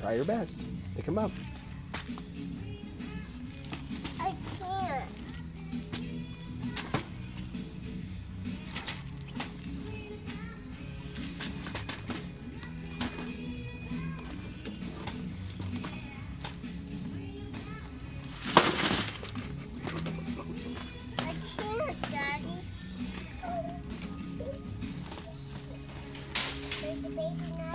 Try your best. Pick him up. I can't. I can't, Daddy. There's a baby now.